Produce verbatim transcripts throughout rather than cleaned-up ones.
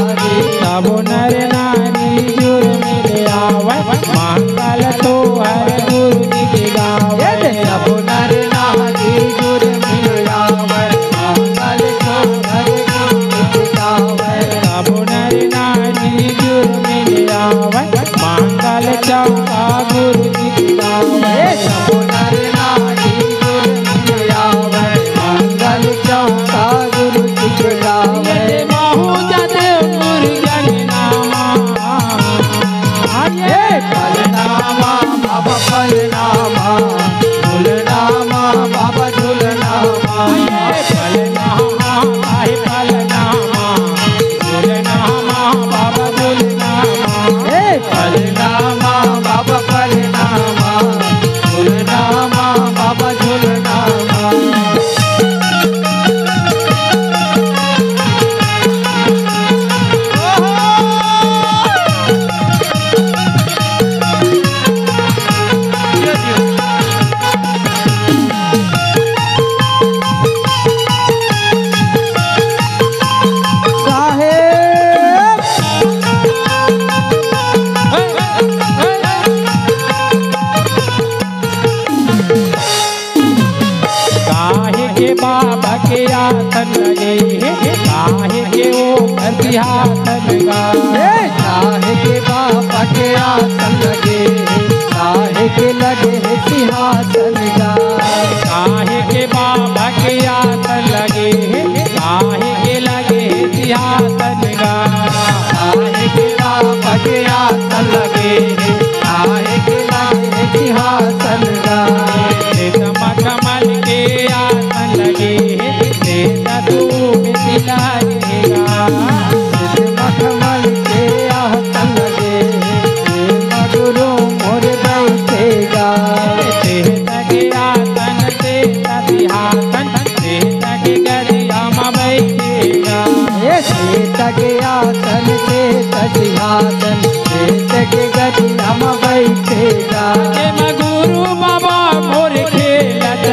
नारी सब नर नारी जुर मिल आवे मंगल तो हर गुरु जी के गावे सब नर नारी जुर मिल आवे मंगल तो हर गुरु जी के गावे सब नर नारी जुर मिल आवे मंगल चौका गुरु जी के गावे सब नर नारी जुर मिल आवे मंगल चौका गुरु जी के गावे महू जद मुर्गन नामा ये फलनामा बाबा फलनामा झूलनामा बाबा झूलनामा ये फलनामा आहे फलनामा झूलनामा बाबा झूलनामा हे फलनामा बाबा फलनामा झूलनामा बाबा झूलनामा काहे के बाबा के आसन लगे काहे के ओ सिंहासन गाए काहे के बाबा के आसन लगे काहे के लगे सिंहासन गाए काहे के बाबा के आसन लगे काहे के लगे सिंहासन गाए काहे के बाबा के आसन लगे काहे के लगे सिंहासन गाए कमल के आसन लगे धूप दिलाएगा मखमल के आसन लगे मगुरु मोर बैठेगा लगे आसन से सिंहासन से लगे गरिया बैठेगा ये तगे आसन से सिंहासन से तगे गरिया बैठेगा गुरु बाबा मोर खेलत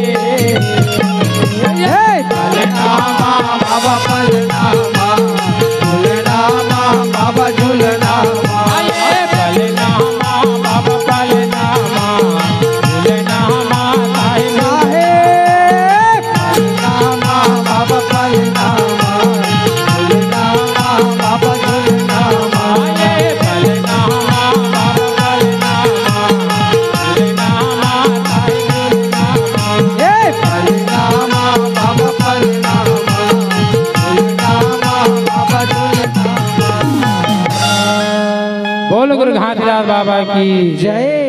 है फलनामा बाबा फलनामा झूलनामा बाबा झूलनामा ये फलनामा बाबा फलनामा झूलनामा काहे फलनामा बाबा फलनामा झूलनामा बाबा झूलनामा ये फलनामा बाबा फलनामा झूलनामा ये फलनामा बाबा फलनामा झूलनामा बाबा झूलनामा बोल गुरु घाटीदास बाबा की जय।